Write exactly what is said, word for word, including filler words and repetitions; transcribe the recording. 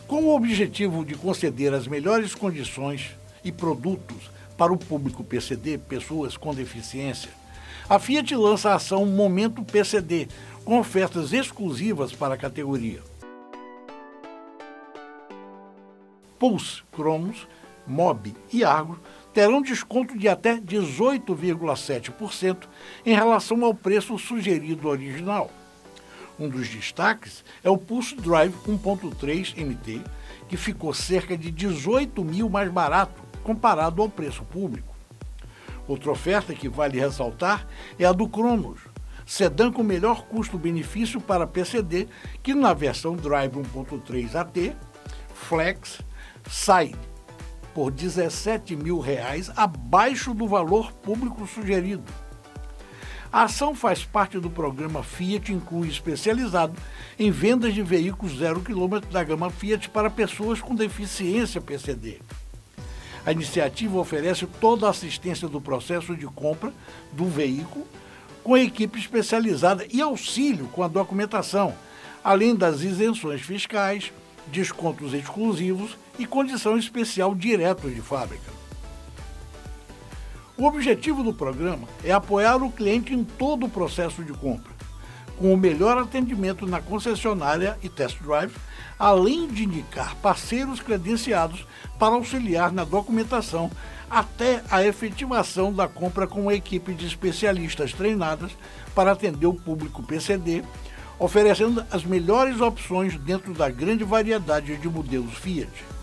Com o objetivo de conceder as melhores condições e produtos para o público P C D, pessoas com deficiência, a Fiat lança a ação Momento P C D, com ofertas exclusivas para a categoria. Pulse, Cronos, Mobi e Argo terão desconto de até dezoito vírgula sete por cento em relação ao preço sugerido original. Um dos destaques é o Pulse Drive um ponto três M T, que ficou cerca de dezoito mil mais barato comparado ao preço público. Outra oferta que vale ressaltar é a do Cronos, sedã com melhor custo-benefício para P C D, que na versão Drive um ponto três A T Flex sai por dezessete mil reais abaixo do valor público sugerido. A ação faz parte do programa Fiat Inclui especializado em vendas de veículos zero quilômetro da gama Fiat para pessoas com deficiência P C D. A iniciativa oferece toda a assistência do processo de compra do veículo, com equipe especializada e auxílio com a documentação, além das isenções fiscais, descontos exclusivos e condição especial direto de fábrica. O objetivo do programa é apoiar o cliente em todo o processo de compra, com o melhor atendimento na concessionária e test drive, além de indicar parceiros credenciados para auxiliar na documentação até a efetivação da compra com uma equipe de especialistas treinadas para atender o público P C D, oferecendo as melhores opções dentro da grande variedade de modelos Fiat.